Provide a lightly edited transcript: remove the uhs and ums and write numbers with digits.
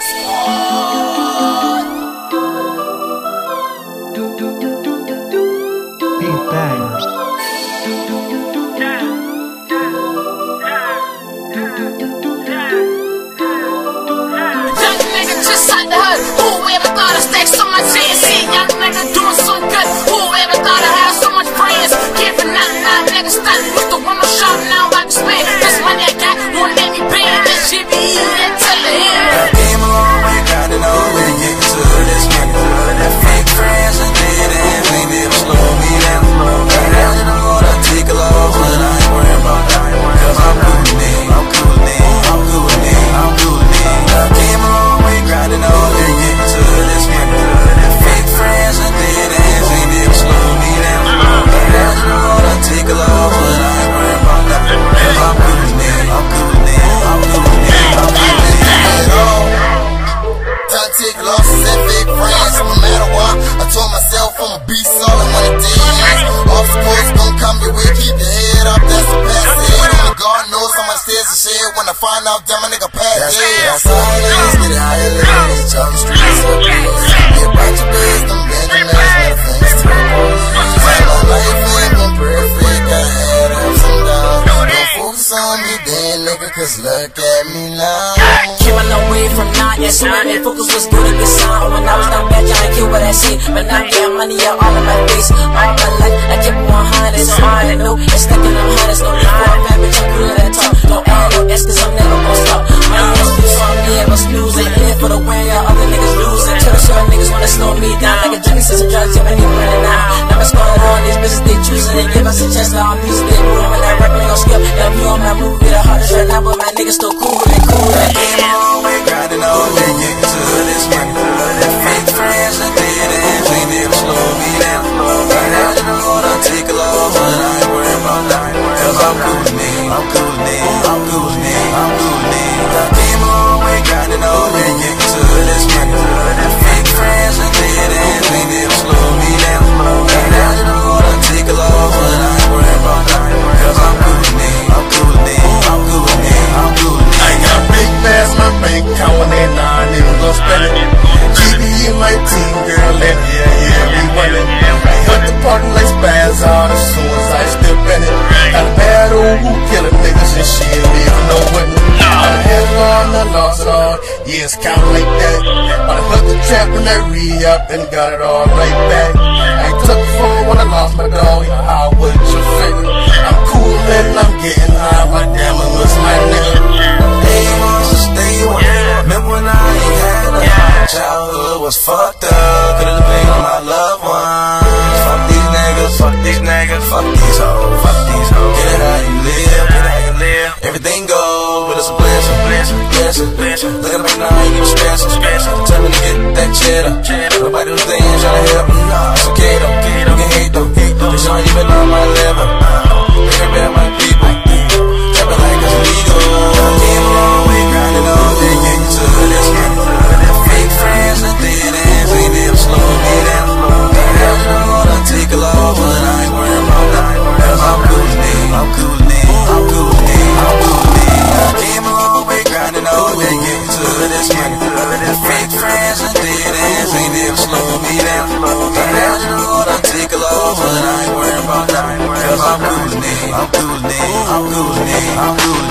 Beat bangers. Young nigga just out the hood. Who ever thought I'd stack so much ass? Young nigga doing so good. Who ever thought I'd have so much friends? Can't for nothing, nah, nigga stunt. With the one more shot, now I can spend. This money I got won't let me bend. That shit be eating till the end. I came a long way, grinding all the way to get to this money. Fake friends and dead ends ain't never slow me down. Down to the road, I take a loss, but I ain't worried about that. Cause I'm cool with me, I'm cool with me, I'm cool with me, I'm cool with me. I came a long way, grinding all the way to get to this money. Fake friends and dead ends ain't never slow me down. Down to the road, I take a loss, but I ain't worried about that. Cause I'm cool with me, I'm cool with me, I'm cool with me, I'm cool with me. Trying to take losses and fake friends, no matter what. I told myself I'm a beast, all I wanna dance. Obstacles gon' come your way, keep your head up, that's the best head. Only God knows how much stairs to shed when I find out damn a nigga pass. That's all it is, get it higher lanes, on the streets of peace. Get about your biz, them Benjamins, better things to the police. My life ain't been perfect, I had ups and downs. Don't focus on me then, nigga, cause look at me now. Came a long way from not yet, so I made focus was good at the sound. When I was down bad, trying to kill what I see. But now I get money out all of my face. All my life, I kept 100, so all I know is stacking them hard. There's no need for a bad bitch, I'm cool at that talk. Don't add no S, cause I'm never gon' stop. My ass loose on me, I must lose it. In it for the win, y'all other niggas losing. Tell the short niggas wanna slow me down. Like a junkie, since I'm trying to tell me running out. Now what's going on, these bitches they choosing. They give us a chance, now I'm music, they moving. When I rap on your skill, yeah, you on my move, get a hardest right now. But my niggas still cool, they cool. Came a long way, grinding all day, getting to this money. Fake friends and dead ends ain't never slow me down. Down to the road, I take a loss, but I ain't worried about that. Cause I'm cool with me, I'm cool with me, I'm cool with me, I'm cool with me. I came a long way, grinding all day, getting to this money. Fake friends and dead ends ain't never slow me down. Down to the road, I take a loss, but I ain't worried about that. Cause I'm cool with me, I'm cool with me, I'm cool with me, I'm cool with me. I got big bass, my bank account when they nah, I ain't gon' spend it. GB in my team, girl, and yeah, we winning. I hit the party like spaz out as soon as I step in it. Got a bad old who killing niggas and she ain't even know what. I had it on, I lost it all, yeah, it's kinda like that. But I hooked the trap and I re-up and got it all right back. I took the phone when I lost my dog, you know how would you figure? I'm cool and I'm getting high, my diamond looks like nigga. They want to stay away. Remember when I ain't had a childhood was fucked up. Could've been my loved ones. Fuck these niggas, fuck these niggas, fuck these hoes, fuck these hoes. Get it how you live, get it how you live. Everything goes, but it's a blessing, blessing, blessing, blessing. Look at me now, you get special, special. Tell me to get that cheddar. Nobody do things trying to help me. Nah, it's okay though. You can hate though. They showing you been on my level. They care about my people. Trapping like it's legal. Came a long way, grinding all day, getting to this money. Fake friends and dead ends ain't never slow me down. Down to the road, I take a loss, but I ain't worried about that. Cause I'm cool with me, I'm cool with me, I'm cool with me, I'm cool with me. I came a long way, grinding all day, getting to this money. Fake friends and dead ends ain't never slow me down. Down to the road, I take a loss, but I ain't worried about that. Cause I'm cool with me, I'm cool with me, I'm cool with me, I'm cool with me.